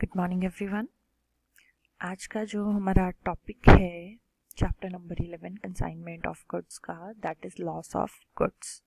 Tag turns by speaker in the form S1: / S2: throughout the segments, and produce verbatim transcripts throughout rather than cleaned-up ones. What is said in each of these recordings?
S1: Good morning everyone. आज का जो हमारा टॉपिक है chapter number eleven consignment of goods का, that is loss of goods.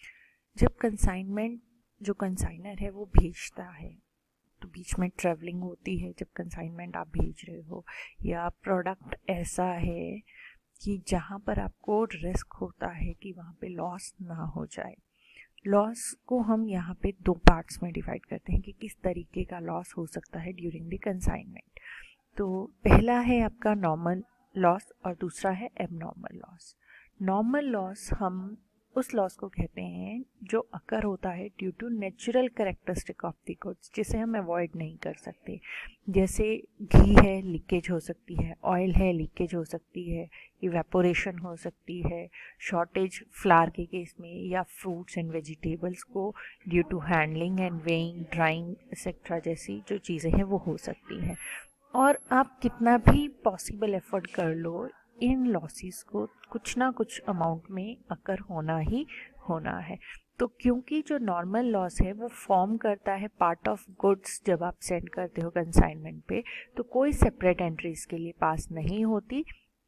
S1: जब कंसाइनमेंट जो कंसाइनर है वो भेजता है तो बीच में ट्रैवलिंग होती है। जब कंसाइनमेंट आप भेज रहे हो या प्रोडक्ट ऐसा है कि जहाँ पर आपको रिस्क होता है कि वहाँ पे लॉस ना हो जाए। लॉस को हम यहाँ पे दो पार्ट्स में डिवाइड करते हैं कि किस तरीके का लॉस हो सकता है ड्यूरिंग द कंसाइनमेंट। तो पहला है आपका नॉर्मल लॉस और दूसरा है एबनॉर्मल लॉस। नॉर्मल लॉस हम उस लॉस को कहते हैं जो अकर होता है due to natural characteristic of the goods, जिसे हम अवॉइड नहीं कर सकते। जैसे घी है, लीकेज हो सकती है, ऑयल है, लीकेज हो सकती है, इवेपोरेशन हो सकती है, शॉर्टेज फ्लावर के केस में, या फ्रूट्स एंड वेजिटेबल्स को due to handling and weighing, drying etcetera जैसी जो चीज़ें हैं वो हो सकती हैं। और आप कितना भी पॉसिबल एफर्ट कर लो, इन लॉसेस को कुछ ना कुछ अमाउंट में अकर होना ही होना है। तो क्योंकि जो नॉर्मल लॉस है वो फॉर्म करता है पार्ट ऑफ गुड्स जब आप सेंड करते हो कंसाइनमेंट पे, तो कोई सेपरेट एंट्री इसके लिए पास नहीं होती।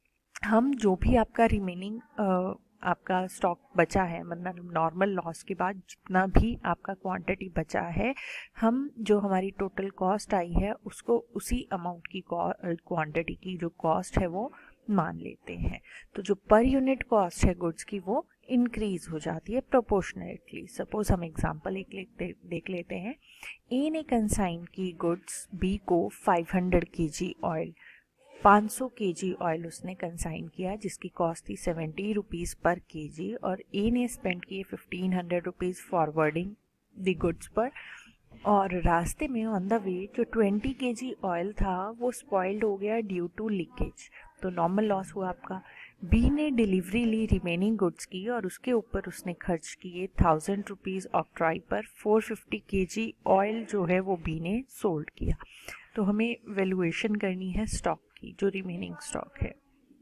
S1: हम जो भी आपका रिमेनिंग आपका स्टॉक बचा है, मतलब नॉर्मल लॉस के बाद जितना भी आपका क्वांटिटी बचा है, हम जो हमारी टोटल कॉस्ट आई है उसको उसी अमाउंट की क्वांटिटी की जो कॉस्ट है वो मान लेते हैं। तो जो पर यूनिट कॉस्ट है गुड्स की वो इंक्रीज हो जाती है प्रोपोर्शनेटली। सपोज हम एग्जांपल एक लेते देख लेते हैं। ए ने कंसाइन की गुड्स बी को पाँच सौ केजी ऑयल, पाँच सौ केजी ऑयल उसने कंसाइन किया जिसकी कॉस्ट थी सेवेंटी रुपीज़ पर केजी, और ए ने स्पेंड किए fifteen hundred rupees forwarding the goods पर। और रास्ते में ऑन द वे जो ट्वेंटी केजी ऑयल था वो स्पॉइल्ड हो गया ड्यू टू लीकेज, तो नॉर्मल लॉस हुआ आपका। बी ने डिलीवरी ली रिमेनिंग गुड्स की और उसके ऊपर उसने खर्च किए थाउजेंड रुपीज़ ऑक्ट्रॉय पर, फोर फिफ्टी केजी ऑयल जो है वो बी ने सोल्ड किया। तो हमें वैल्यूएशन करनी है स्टॉक की, जो रिमेनिंग स्टॉक है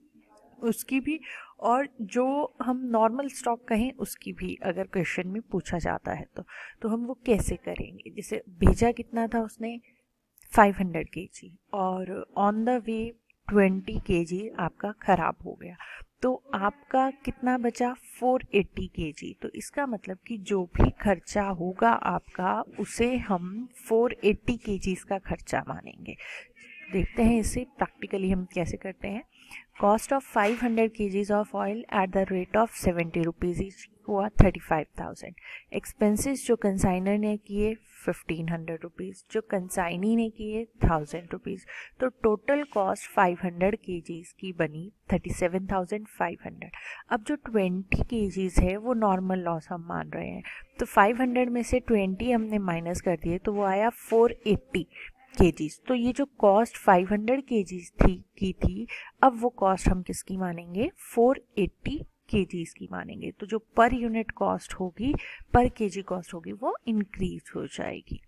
S1: उसकी भी, और जो हम नॉर्मल स्टॉक कहें उसकी भी अगर क्वेश्चन में पूछा जाता है तो तो हम वो कैसे करेंगे। जैसे भेजा कितना था उसने पाँच सौ केजी, और on the way twenty KG आपका ख़राब हो गया, तो आपका कितना बचा चार सौ अस्सी केजी। तो इसका मतलब कि जो भी खर्चा होगा आपका उसे हम चार सौ अस्सी केजीज़ का खर्चा मानेंगे। देखते हैं इसे प्रैक्टिकली हम कैसे करते हैं। Cost of five hundred KGs of oil at the rate of seventy rupees each हुआ थर्टी फाइव थाउजेंड। एक्सपेंसेस जो कंसाइनर ने किए फिफ्टीन हंड्रेड रुपीज़, जो कंसाइनी ने किए थाउजेंड रुपीज़, तो total cost five hundred KGs की बनी thirty seven thousand five hundred. अब जो ट्वेंटी केजीज है वो नॉर्मल लॉस हम मान रहे हैं, तो फाइव हंड्रेड में से ट्वेंटी हमने माइनस कर दिए तो वो आया फोर एट्टी केजीज। तो ये जो कॉस्ट फाइव हंड्रेड केजीज थी की थी, अब वो कॉस्ट हम किसकी मानेंगे, फोर एट्टी केजीज की मानेंगे। तो जो पर यूनिट कॉस्ट होगी, पर केजी कॉस्ट होगी, वो इंक्रीज हो जाएगी।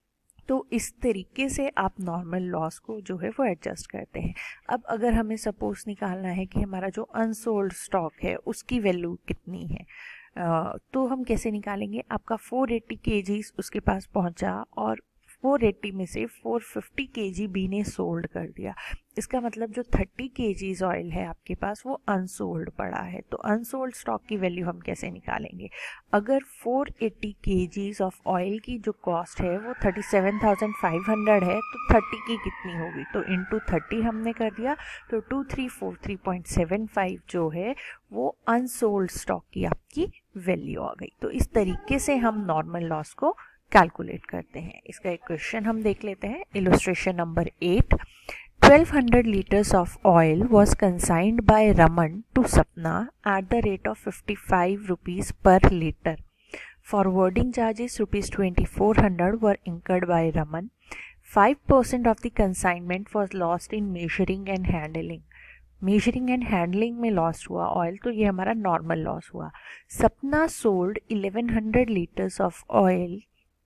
S1: तो इस तरीके से आप नॉर्मल लॉस को जो है वो एडजस्ट करते हैं। अब अगर हमें सपोज निकालना है कि हमारा जो अनसोल्ड स्टॉक है उसकी वैल्यू कितनी है, uh, तो हम कैसे निकालेंगे। आपका फोर एट्टी केजीज उसके पास पहुंचा और फोर एट्टी में से फोर फिफ्टी केजी बी ने सोल्ड कर दिया। इसका मतलब जो थर्टी केजीज ऑयल है आपके पास वो अनसोल्ड पड़ा है। तो अनसोल्ड स्टॉक की वैल्यू हम कैसे निकालेंगे। अगर four eighty KGs of oil की जो कॉस्ट है वो thirty seven thousand five hundred है, तो थर्टी की कितनी होगी, तो इंटू थर्टी हमने कर दिया, तो two three four three point seven five जो है वो अनसोल्ड स्टॉक की आपकी वैल्यू आ गई। तो इस तरीके से हम नॉर्मल लॉस को कैलकुलेट करते हैं। इसका एक क्वेश्चन हम देख लेते हैं। Illustration number eight. Twelve hundred liters of oil was consigned by Raman to Sapna at the rate of fifty-five rupees per liter. Forwarding charges rupees twenty-four hundred were incurred by Raman. five percent of the consignment was lost in measuring and handling. Measuring and handling में loss हुआ oil, तो ये हमारा normal loss हुआ। Sapna sold eleven hundred liters of oil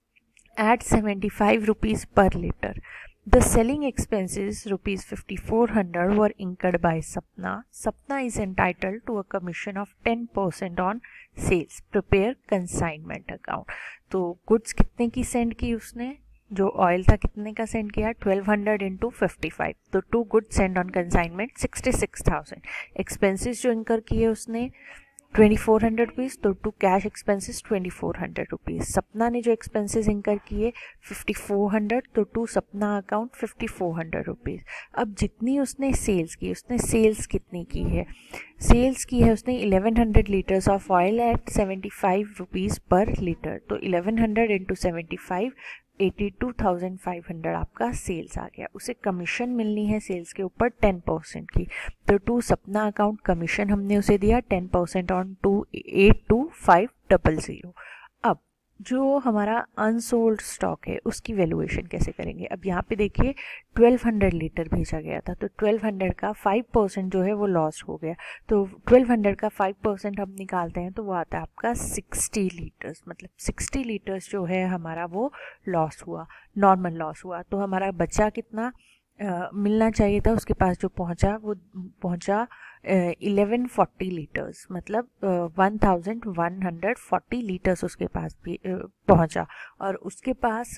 S1: at seventy-five rupees per liter. The selling expenses rupees fifty-four hundred were incurred by Sapna. Sapna is entitled to a commission of ten percent on sales. Prepare consignment account. तो goods कितने की send की उसने, जो oil था कितने का send किया, twelve hundred into fifty five, तो to goods send on consignment sixty six thousand. Expenses जो इनकर किए उसने ट्वेंटी फोर हंड्रेड रुपीज़, तो to cash expenses twenty four hundred rupees. Sapna ने जो एक्सपेंसेस इंकर किए फिफ्टी फोर हंड्रेड, तो to Sapna account fifty four hundred rupees. अब जितनी उसने सेल्स की, उसने सेल्स कितनी की है, सेल्स की है उसने eleven hundred litres of oil at seventy five rupees पर लीटर, तो eleven hundred into seventy five, eighty two thousand five hundred आपका सेल्स आ गया। उसे कमीशन मिलनी है सेल्स के ऊपर टेन परसेंट की, तो टू सपना अकाउंट कमीशन हमने उसे दिया ten percent on to eight two five double zero. अब जो हमारा अनसोल्ड स्टॉक है उसकी वैल्यूएशन कैसे करेंगे। अब यहाँ पे देखिए ट्वेल्व हंड्रेड लीटर भेजा गया था, तो ट्वेल्व हंड्रेड का फाइव परसेंट जो है वो लॉस हो गया, तो ट्वेल्व हंड्रेड का फाइव परसेंट हम निकालते हैं तो वो आता है आपका सिक्सटी लीटर्स, मतलब सिक्सटी लीटर्स जो है हमारा वो लॉस हुआ, नॉर्मल लॉस हुआ। तो हमारा बचा कितना, Uh, मिलना चाहिए था उसके पास जो पहुंचा वो पहुंचा इलेवन फोर्टी लीटर्स, मतलब one thousand one hundred forty litres उसके पास भी uh, पहुंचा। और उसके पास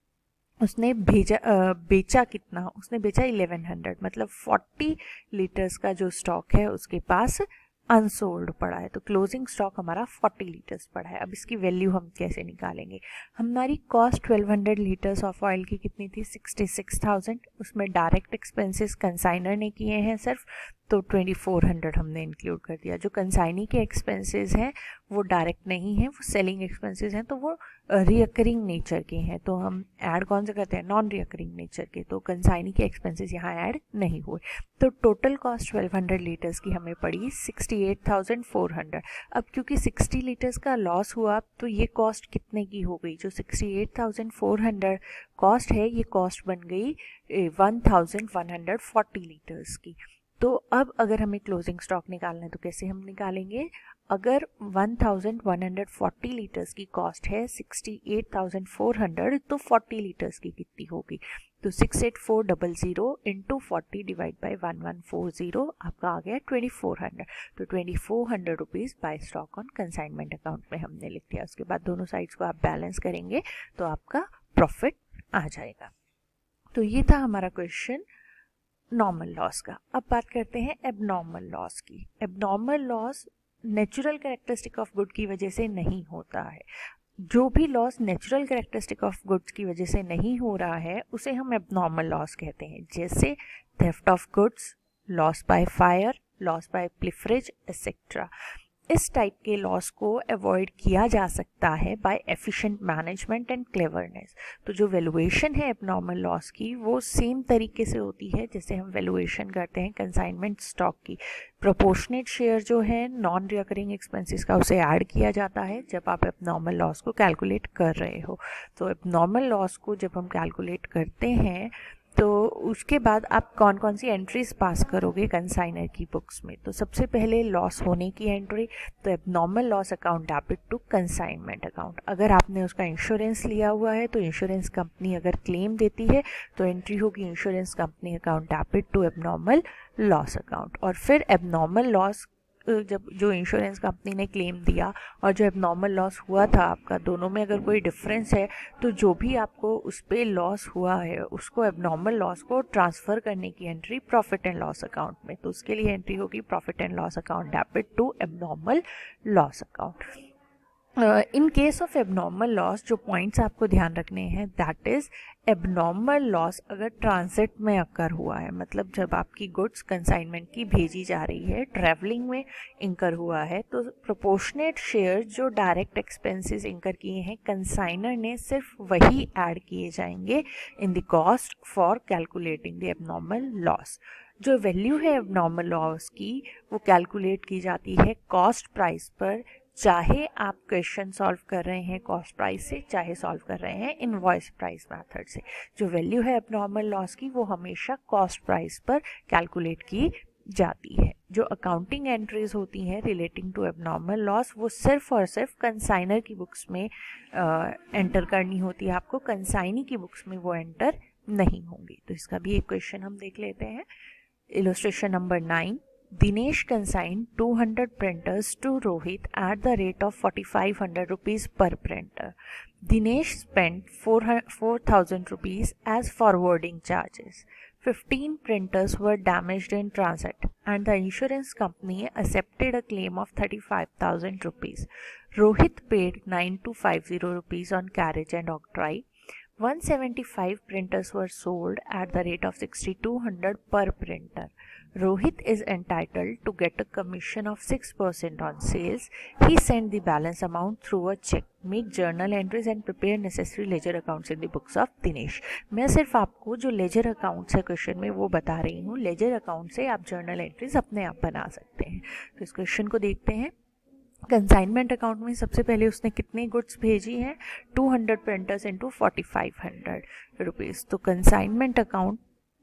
S1: उसने भेजा uh, बेचा कितना, उसने बेचा इलेवन हंड्रेड, मतलब फोर्टी लीटर्स का जो स्टॉक है उसके पास अनसोल्ड पड़ा है, तो क्लोजिंग स्टॉक हमारा फोर्टी लीटर्स पड़ा है। अब इसकी वैल्यू हम कैसे निकालेंगे। हमारी cost twelve hundred litres of oil की कितनी थी, सिक्सटी सिक्स थाउजेंड, उसमें डायरेक्ट एक्सपेंसेस कंसाइनर ने किए हैं सिर्फ, तो ट्वेंटी फोर हंड्रेड हमने इंक्लूड कर दिया। जो कंसाइनी के एक्सपेंसेस हैं वो डायरेक्ट नहीं है, वो सेलिंग एक्सपेंसेस हैं, तो वो रिकरिंग नेचर के हैं, तो हम ऐड कौन से करते हैं, नॉन रिकरिंग नेचर के, तो कंसाइनी के एक्सपेंसेस यहाँ ऐड नहीं हुए। तो total cost twelve hundred litres की हमें पड़ी sixty eight thousand four hundred. अब क्योंकि सिक्सटी लीटर्स का लॉस हुआ तो ये कॉस्ट कितने की हो गई, जो sixty eight thousand four hundred cost है ये कॉस्ट बन गई one thousand one hundred forty litres की। तो अब अगर हमें क्लोजिंग स्टॉक निकालना है तो कैसे हम निकालेंगे, अगर one thousand one hundred forty litres की कॉस्ट है sixty eight thousand four hundred, तो फोर्टी लीटर्स की कितनी होगी, तो six eight four double zero into forty divide by one one four zero आपका आ गया ट्वेंटी फोर हंड्रेड, तो twenty four hundred rupees by stock on consignment account में हमने लिख दिया। उसके बाद दोनों साइड्स को आप बैलेंस करेंगे तो आपका प्रॉफिट आ जाएगा। तो ये था हमारा क्वेश्चन नॉर्मल लॉस का। अब बात करते हैं एबनॉर्मल लॉस की। Abnormal loss natural characteristic of good की वजह से नहीं होता है। जो भी loss natural characteristic of goods की वजह से नहीं हो रहा है उसे हम एबनॉर्मल लॉस कहते हैं, जैसे theft of goods, loss by fire, loss by pilferage etcetera. इस टाइप के लॉस को अवॉइड किया जा सकता है by efficient management and cleverness. तो जो वैल्यूएशन है एबनॉर्मल लॉस की वो सेम तरीके से होती है जैसे हम वैल्यूएशन करते हैं कंसाइनमेंट स्टॉक की। प्रोपोर्शनेट शेयर जो है नॉन रिकरिंग एक्सपेंसेस का उसे ऐड किया जाता है जब आप एबनॉर्मल लॉस को कैलकुलेट कर रहे हो। तो एबनॉर्मल लॉस को जब हम कैलकुलेट करते हैं तो उसके बाद आप कौन कौन सी एंट्रीज पास करोगे कंसाइनर की बुक्स में। तो सबसे पहले लॉस होने की एंट्री, तो abnormal loss account debit to consignment account. अगर आपने उसका इंश्योरेंस लिया हुआ है तो इंश्योरेंस कंपनी अगर क्लेम देती है तो एंट्री होगी insurance company account debit to abnormal loss account. और फिर एबनॉर्मल लॉस जब जो इंश्योरेंस कंपनी ने क्लेम दिया और जो एबनॉर्मल लॉस हुआ था आपका, दोनों में अगर कोई डिफरेंस है तो जो भी आपको उस पर लॉस हुआ है उसको एबनॉर्मल लॉस को ट्रांसफ़र करने की entry profit and loss account में। तो उसके लिए एंट्री होगी profit and loss account debit to abnormal loss account. In case of abnormal loss जो पॉइंट्स आपको ध्यान रखने हैं, दैट इज एबनॉर्मल लॉस अगर ट्रांजिट में अकर हुआ है, मतलब जब आपकी गुड्स कंसाइनमेंट की भेजी जा रही है, ट्रैवलिंग में इंकर हुआ है, तो प्रोपोर्शनेट शेयर जो डायरेक्ट एक्सपेंसेस इंकर किए हैं कंसाइनर ने सिर्फ वही ऐड किए जाएंगे in the cost for calculating the abnormal loss. जो वैल्यू है एबनॉर्मल लॉस की वो कैलकुलेट की जाती है कॉस्ट प्राइस पर, चाहे आप क्वेश्चन सॉल्व कर रहे हैं कॉस्ट प्राइस से, चाहे सॉल्व कर रहे हैं इनवॉइस प्राइस मेथड से। जो वैल्यू है एबनॉर्मल लॉस की वो हमेशा कॉस्ट प्राइस पर कैलकुलेट की जाती है। जो अकाउंटिंग एंट्रीज होती हैं रिलेटिंग टू एबनॉर्मल लॉस वो सिर्फ और सिर्फ कंसाइनर की बुक्स में आ, एंटर करनी होती है आपको, कंसाइनी की बुक्स में वो एंटर नहीं होंगी। तो इसका भी एक क्वेश्चन हम देख लेते हैं। Illustration number nine, Dinesh consigned two hundred printers to Rohit at the rate of forty-five hundred rupees per printer. Dinesh spent four thousand rupees as forwarding charges. fifteen printers were damaged in transit and the insurance company accepted a claim of thirty-five thousand rupees. Rohit paid nine thousand two hundred fifty rupees on carriage and octroi. one hundred seventy-five printers were sold at the rate of sixty-two hundred per printer. Rohit is entitled to get a commission of six percent on sales. He sent the balance amount through a check. Make journal entries and prepare necessary ledger accounts in the books of Dinesh. मैं सिर्फ आपको जो ledger accounts है question में वो बता रही हूँ. लेजर अकाउंट से आप जर्नल एंट्रीज अपने आप बना सकते हैं. तो इस क्वेश्चन को देखते हैं. कंसाइनमेंट अकाउंट में सबसे पहले उसने कितने गुड्स भेजी हैं? Two hundred printers into forty five hundred rupees. तो consignment account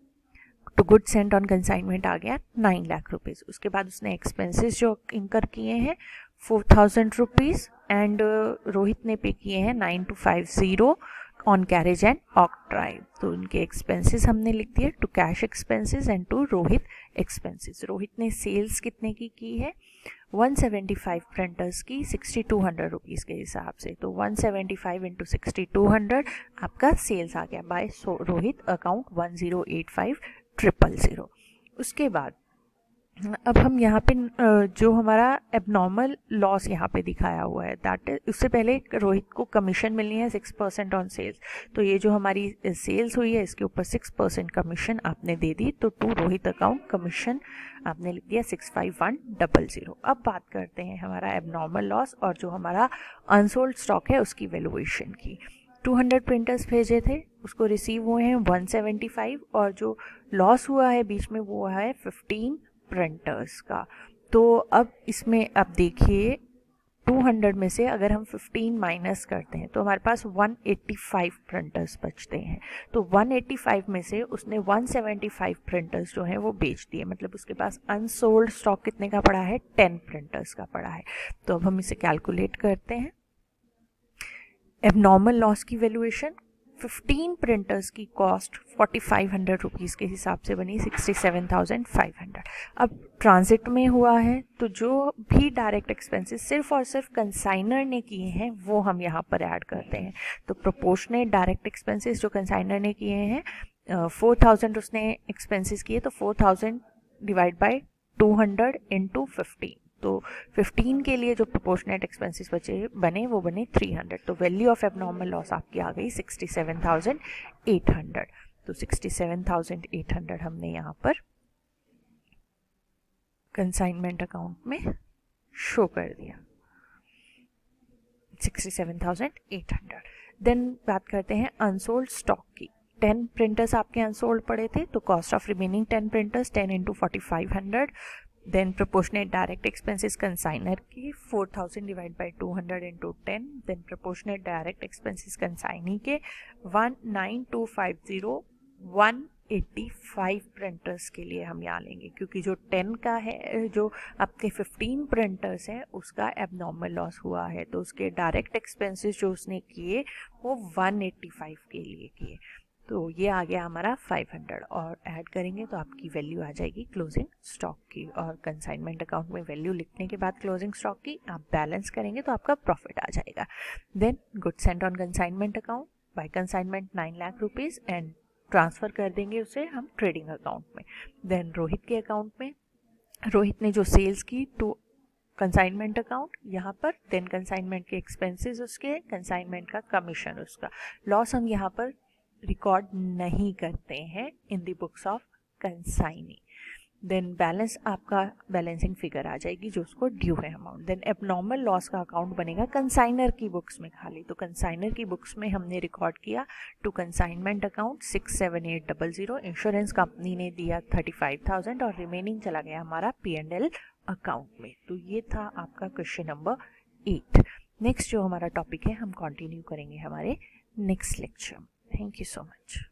S1: to good sent on consignment आ गया नाइन लाख रुपीज़. उसके बाद उसने एक्सपेंसेस जो इंकर किए हैं four thousand rupees and Rohit ने पे किए हैं nine two five zero on carriage and octroi. तो उनके एक्सपेंसेस हमने लिख दिए to cash expenses and to Rohit expenses. Rohit ने सेल्स कितने की की है? वन सेवेंटी फाइव प्रिंटर्स की सिक्सटी टू हंड्रेड रुपीज़ के हिसाब से. तो one seventy five into sixty two hundred आपका सेल्स आ गया by Rohit account one zero eight five triple zero. उसके बाद अब हम यहाँ पे जो हमारा एबनॉर्मल लॉस यहाँ पे दिखाया हुआ है दैट इज, उससे पहले रोहित को कमीशन मिलनी है सिक्स परसेंट ऑन सेल्स. तो ये जो हमारी सेल्स हुई है इसके ऊपर सिक्स परसेंट कमीशन आपने दे दी. तो टू रोहित अकाउंट कमीशन आपने लिख दिया six five one double zero. अब बात करते हैं हमारा एबनॉर्मल लॉस और जो हमारा अनसोल्ड स्टॉक है उसकी वैल्यूएशन की. टू हंड्रेड प्रिंटर्स भेजे थे, उसको रिसीव हुए हैं वन सेवेंटी फाइव और जो लॉस हुआ है बीच में वो हुआ है फिफ्टीन प्रिंटर्स का. तो अब इसमें अब देखिए टू हंड्रेड में से अगर हम फिफ्टीन माइनस करते हैं तो हमारे पास वन एटी फाइव प्रिंटर्स बचते हैं. तो वन एटी फाइव में से उसने वन सेवेंटी फाइव प्रिंटर्स जो हैं वो बेच दिए. मतलब उसके पास अनसोल्ड स्टॉक कितने का पड़ा है? टेन प्रिंटर्स का पड़ा है. तो अब हम इसे कैलकुलेट करते हैं. एबनॉर्मल लॉस की वैल्यूएशन फिफ्टीन प्रिंटर्स की cost forty five hundred rupees के हिसाब से बनी sixty seven thousand five hundred. अब ट्रांजिट में हुआ है तो जो भी डायरेक्ट एक्सपेंसेस सिर्फ और सिर्फ कंसाइनर ने किए हैं वो हम यहाँ पर ऐड करते हैं. तो प्रोपोर्शनेट डायरेक्ट एक्सपेंसेस जो कंसाइनर ने किए हैं फोर थाउजेंड उसने एक्सपेंसेस किए तो four thousand divide by two hundred into fifteen. तो फिफ्टीन के लिए जो प्रोपोर्शनेट एक्सपेंसेस बचे बने वो बने थ्री हंड्रेड. तो वैल्यू ऑफ एबनॉर्मल लॉस आपकी आ गई sixty seven thousand eight hundred. तो sixty seven thousand eight hundred हमने यहाँ पर कंसाइनमेंट अकाउंट में शो कर दिया sixty seven thousand eight hundred. Then बात करते हैं अनसोल्ड स्टॉक की. टेन प्रिंटर्स आपके अनसोल्ड पड़े थे तो cost of remaining ten printers ten into forty five hundred. Then proportionate direct expenses consignor की four thousand divide by two hundred into ten. Then proportionate direct expenses consignee के one nine two five zero one eighty five printers के लिए हम यहाँ लेंगे क्योंकि जो ten का है जो आपके फिफ्टीन प्रिंटर्स हैं उसका एबनॉर्मल लॉस हुआ है. तो उसके डायरेक्ट एक्सपेंसेस जो उसने किए वो वन एटी फाइव के लिए किए. तो ये आ गया हमारा फाइव हंड्रेड और ऐड करेंगे तो आपकी वैल्यू आ जाएगी क्लोजिंग स्टॉक की. और कंसाइनमेंट अकाउंट में वैल्यू लिखने के बाद क्लोजिंग स्टॉक की आप बैलेंस करेंगे तो आपका प्रॉफिट आ जाएगा. Then good sent on consignment account by consignment nine lakh rupees and transfer कर देंगे उसे हम ट्रेडिंग अकाउंट में. देन रोहित के अकाउंट में रोहित ने जो सेल्स की टू कंसाइनमेंट अकाउंट यहाँ पर. देन कंसाइनमेंट के एक्सपेंसेस उसके, कंसाइनमेंट का कमीशन उसका. लॉस हम यहाँ पर रिकॉर्ड नहीं करते हैं in the books of consignee. Then balance आपका बैलेंसिंग फिगर आ जाएगी जो उसको ड्यू है अमाउंट. देन एबनॉर्मल लॉस का अकाउंट बनेगा कंसाइनर की बुक्स में खाली. तो कंसाइनर की बुक्स में हमने रिकॉर्ड किया to consignment account six seven eight double zero. Insurance company ने दिया थर्टी फाइव थाउजेंड और रिमेनिंग चला गया हमारा पी एंड एल अकाउंट में. तो ये था आपका क्वेश्चन नंबर एट. नेक्स्ट जो हमारा टॉपिक है हम कंटिन्यू करेंगे हमारे next lecture. Thank you so much.